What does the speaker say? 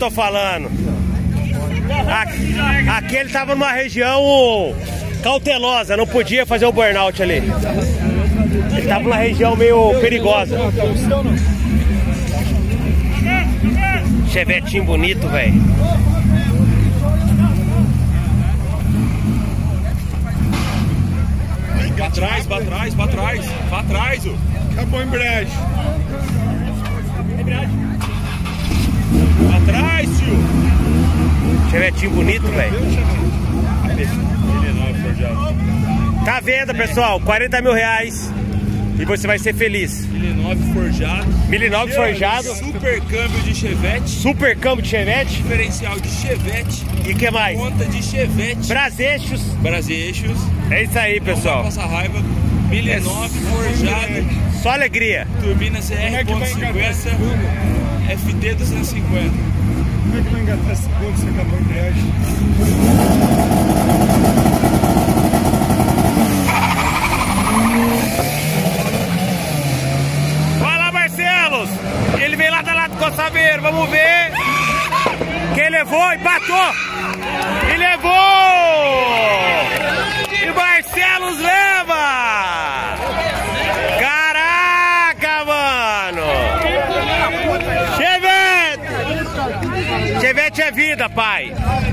tô falando. Aqui ele tava numa região cautelosa, não podia fazer o burnout ali. Ele tava numa região meio perigosa. Chevetinho bonito, velho. Pra trás, pra trás, pra trás. Pra trás, ó. Acabou a embreagem. Pra trás, tio. Chevetinho bonito, velho. Tá à venda, pessoal. 40 mil reais. E você vai ser feliz. 1009 forjado. 1009 forjado. Super câmbio de Chevette. Super câmbio de Chevette. Diferencial de Chevette. E o que mais? Conta de Chevette. Braseixos. Braseixos. É isso aí, pessoal. Não passa raiva. 1009 forjado. Só alegria. Turbina CR.50. FT 250. Como é que vai engatar segundo se acabou a embreagem? Ele veio lá da lado do Coçaveiro, vamos ver. Quem levou? Empatou! E levou! E Barcelos leva! Caraca, mano! Chevette! Chevette é vida, pai!